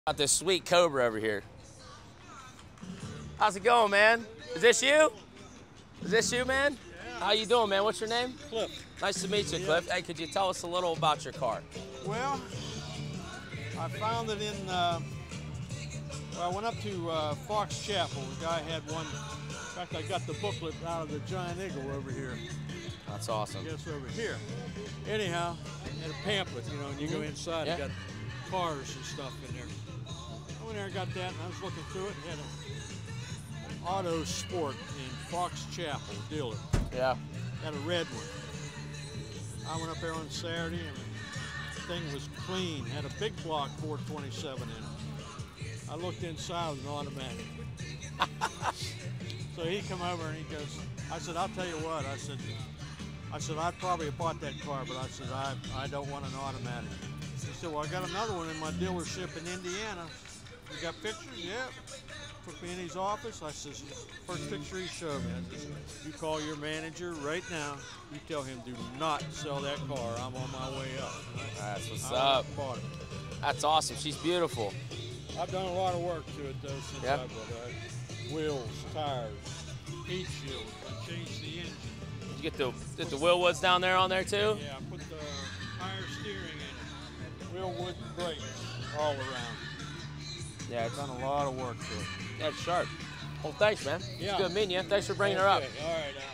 Got this sweet Cobra over here. How's it going, man? Is this you? Is this you, man? Yeah. How you doing, man? What's your name? Cliff. Nice to meet you, Cliff. Hey, could you tell us a little about your car? Well, I found it in, well, I went up to Fox Chapel. The guy had one. In fact, I got the booklet out of the Giant Eagle over here. That's awesome. Yes, over here. Anyhow, it had a pamphlet, you know, and you go inside, Yeah. it got cars and stuff in there. I went there and got that, and I was looking through it. It had an auto sport in Fox Chapel dealer. Yeah. Had a red one. I went up there on Saturday, and the thing was clean. Had a big block 427 in it. I looked inside with an automatic. So he come over and he goes, I said, I'll tell you what. I said, I'd probably have bought that car, but I said, I don't want an automatic. He said, well, I got another one in my dealership in Indiana. You got pictures? Yeah. Took me in his office. I says, first picture he showed me. I says, you call your manager right now. You tell him, do not sell that car. I'm on my way up. That's what's up. Bought it. That's awesome. She's beautiful. I've done a lot of work to it, though, since Yep. I bought it. Wheels, tires, heat shield. I changed the engine. Did you get the wheel woods down there on there too? Yeah, I put the higher steering in it. Wheel wood brakes all around. Yeah, I've done a lot of work to it. that's sharp. Well, thanks, man. Yeah. It's good meeting you. Thanks for bringing her up. Okay, all right.